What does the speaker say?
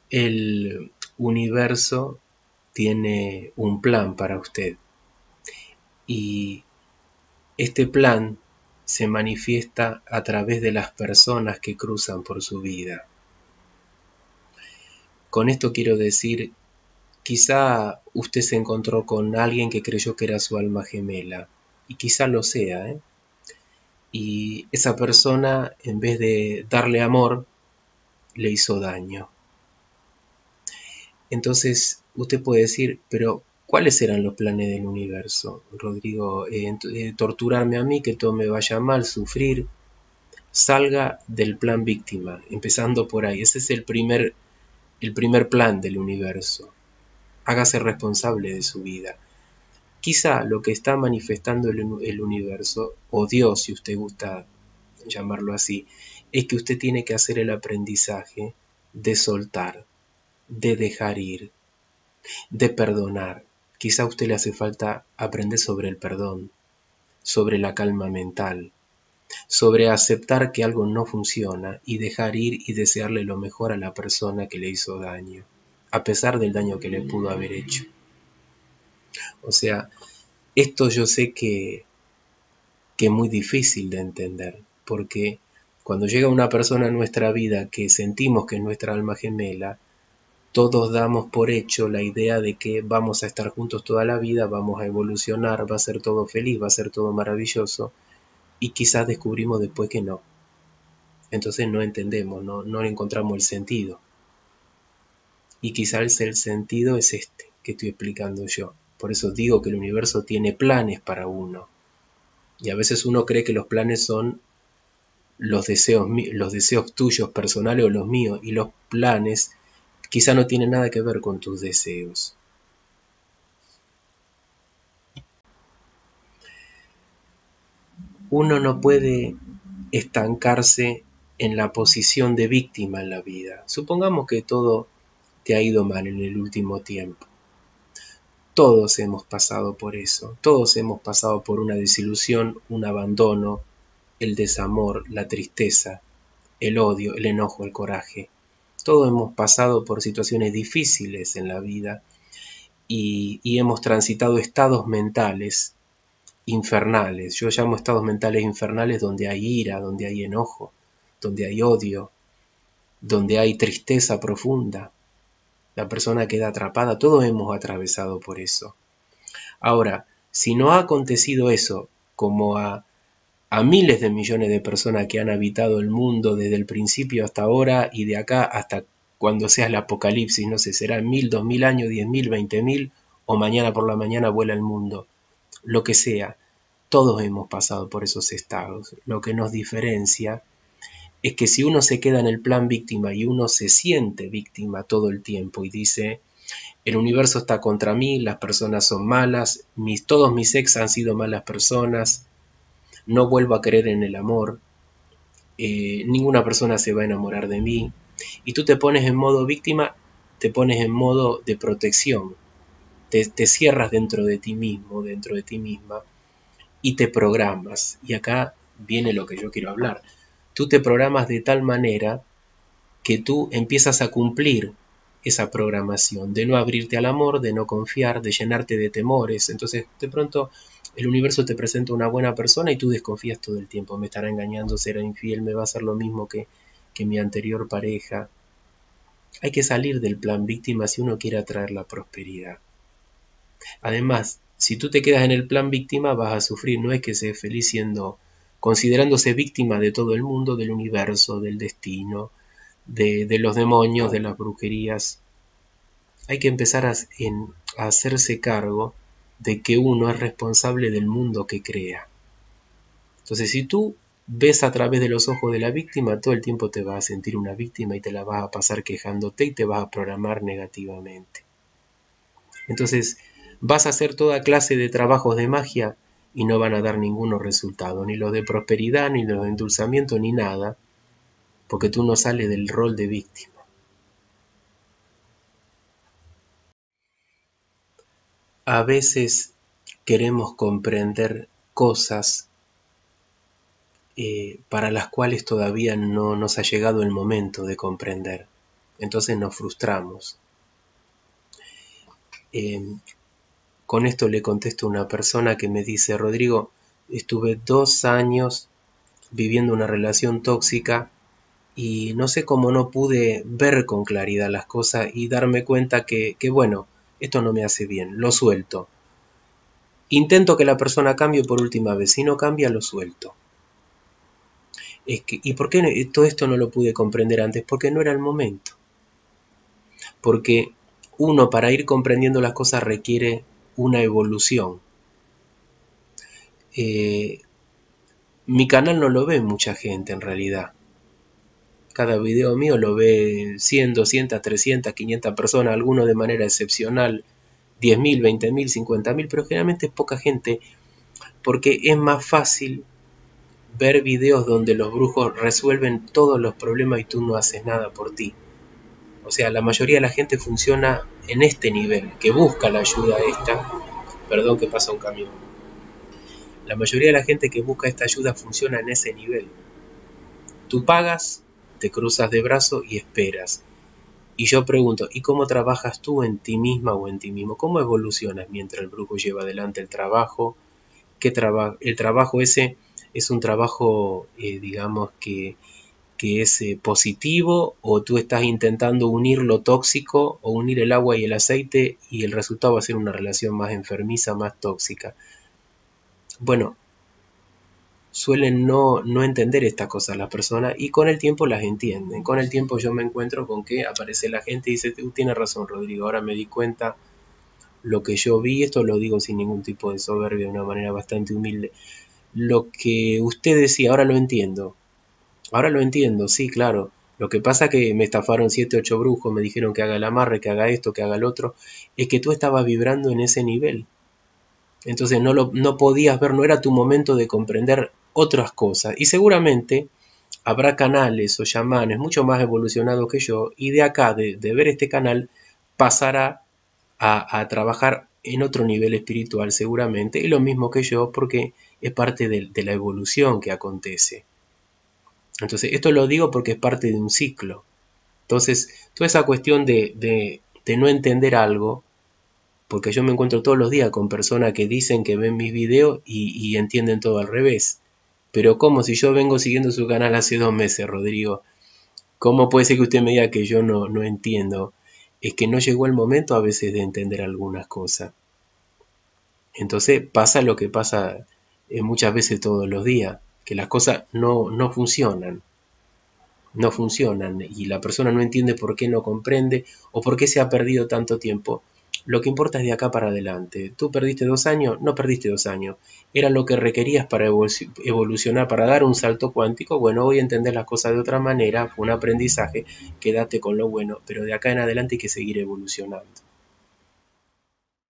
El universo tiene un plan para usted y este plan se manifiesta a través de las personas que cruzan por su vida. Con esto quiero decir, quizá usted se encontró con alguien que creyó que era su alma gemela, y quizá lo sea, ¿eh? Y esa persona, en vez de darle amor, le hizo daño. Entonces usted puede decir, pero ¿cuáles eran los planes del universo, Rodrigo? Torturarme a mí, que todo me vaya mal, sufrir. Salga del plan víctima, empezando por ahí. Ese es el primer plan del universo. Hágase responsable de su vida. Quizá lo que está manifestando el universo, o Dios, si usted gusta llamarlo así, es que usted tiene que hacer el aprendizaje de soltar, de dejar ir, de perdonar. Quizá a usted le hace falta aprender sobre el perdón, sobre la calma mental, sobre aceptar que algo no funciona y dejar ir y desearle lo mejor a la persona que le hizo daño, a pesar del daño que le pudo haber hecho. O sea, esto yo sé que es muy difícil de entender, porque cuando llega una persona a nuestra vida que sentimos que es nuestra alma gemela, todos damos por hecho la idea de que vamos a estar juntos toda la vida, vamos a evolucionar, va a ser todo feliz, va a ser todo maravilloso, y quizás descubrimos después que no. Entonces no entendemos, no le encontramos el sentido. Y quizás el sentido es este que estoy explicando yo. Por eso digo que el universo tiene planes para uno. Y a veces uno cree que los planes son los deseos tuyos personales o los míos. Y los planes quizá no tienen nada que ver con tus deseos. Uno no puede estancarse en la posición de víctima en la vida. Supongamos que todo te ha ido mal en el último tiempo. Todos hemos pasado por eso, todos hemos pasado por una desilusión, un abandono, el desamor, la tristeza, el odio, el enojo, el coraje. Todos hemos pasado por situaciones difíciles en la vida y hemos transitado estados mentales infernales. Yo llamo estados mentales infernales donde hay ira, donde hay enojo, donde hay odio, donde hay tristeza profunda. La persona queda atrapada, todos hemos atravesado por eso. Ahora, si no ha acontecido eso, como a miles de millones de personas que han habitado el mundo desde el principio hasta ahora y de acá hasta cuando sea el apocalipsis, no sé, será 1000, 2000 años, 10.000, 20.000 o mañana por la mañana vuela el mundo, lo que sea, todos hemos pasado por esos estados. Lo que nos diferencia es que si uno se queda en el plan víctima y uno se siente víctima todo el tiempo y dice, el universo está contra mí, las personas son malas, todos mis ex han sido malas personas, no vuelvo a creer en el amor, ninguna persona se va a enamorar de mí, y tú te pones en modo víctima, te pones en modo de protección, te cierras dentro de ti mismo, dentro de ti misma, y te programas. Y acá viene lo que yo quiero hablar. Tú te programas de tal manera que tú empiezas a cumplir esa programación de no abrirte al amor, de no confiar, de llenarte de temores. Entonces, de pronto, el universo te presenta una buena persona y tú desconfías todo el tiempo. Me estará engañando, será infiel, me va a hacer lo mismo que mi anterior pareja. Hay que salir del plan víctima si uno quiere atraer la prosperidad. Además, si tú te quedas en el plan víctima vas a sufrir, no es que seas feliz considerándose víctima de todo el mundo, del universo, del destino, de los demonios, de las brujerías. Hay que empezar a hacerse cargo de que uno es responsable del mundo que crea. Entonces, si tú ves a través de los ojos de la víctima, todo el tiempo te vas a sentir una víctima y te la vas a pasar quejándote y te vas a programar negativamente. Entonces, vas a hacer toda clase de trabajos de magia y no van a dar ninguno resultado, ni los de prosperidad, ni los de endulzamiento, ni nada, porque tú no sales del rol de víctima. A veces queremos comprender cosas para las cuales todavía no nos ha llegado el momento de comprender. Entonces nos frustramos. Con esto le contesto a una persona que me dice: Rodrigo, estuve 2 años viviendo una relación tóxica y no sé cómo no pude ver con claridad las cosas y darme cuenta que bueno, esto no me hace bien, lo suelto. Intento que la persona cambie por última vez, si no cambia lo suelto. ¿Y por qué todo esto no lo pude comprender antes? Porque no era el momento. Porque uno, para ir comprendiendo las cosas, requiere una evolución. Mi canal no lo ve mucha gente en realidad. Cada video mío lo ve 100, 200, 300, 500 personas, algunos de manera excepcional, 10.000, 20.000, 50.000, pero generalmente es poca gente, porque es más fácil ver videos donde los brujos resuelven todos los problemas y tú no haces nada por ti. O sea, la mayoría de la gente funciona en este nivel, que busca la ayuda esta. Perdón que pasa un camión. La mayoría de la gente que busca esta ayuda funciona en ese nivel. Tú pagas, te cruzas de brazos y esperas. Y yo pregunto, ¿y cómo trabajas tú en ti misma o en ti mismo? ¿Cómo evolucionas mientras el brujo lleva adelante el trabajo? El trabajo ese es un trabajo, digamos, que es positivo, o tú estás intentando unir lo tóxico o unir el agua y el aceite y el resultado va a ser una relación más enfermiza, más tóxica. Bueno, suelen no entender estas cosas las personas y con el tiempo las entienden. Con el tiempo yo me encuentro con que aparece la gente y dice: tú tienes razón, Rodrigo, ahora me di cuenta lo que yo vi. Esto lo digo sin ningún tipo de soberbia, de una manera bastante humilde. Lo que usted decía, ahora lo entiendo. Ahora lo entiendo, sí, claro. Lo que pasa que me estafaron 7, 8 brujos, me dijeron que haga el amarre, que haga esto, que haga el otro. Es que tú estabas vibrando en ese nivel. Entonces no podías ver, no era tu momento de comprender otras cosas. Y seguramente habrá canales o chamanes mucho más evolucionados que yo, y de acá, de ver este canal, pasará a trabajar en otro nivel espiritual seguramente, y lo mismo que yo, porque es parte de la evolución que acontece. Entonces, esto lo digo porque es parte de un ciclo. Entonces, toda esa cuestión de no entender algo, porque yo me encuentro todos los días con personas que dicen que ven mis videos y entienden todo al revés. Pero ¿cómo? Si yo vengo siguiendo su canal hace 2 meses, Rodrigo, ¿cómo puede ser que usted me diga que yo no entiendo? Es que no llegó el momento a veces de entender algunas cosas. Entonces pasa lo que pasa muchas veces todos los días, que las cosas no funcionan. No funcionan y la persona no entiende por qué no comprende o por qué se ha perdido tanto tiempo. Lo que importa es de acá para adelante. Tú perdiste 2 años, no perdiste 2 años. Era lo que requerías para evolucionar, para dar un salto cuántico. Bueno, hoy entender las cosas de otra manera, fue un aprendizaje, quédate con lo bueno, pero de acá en adelante hay que seguir evolucionando.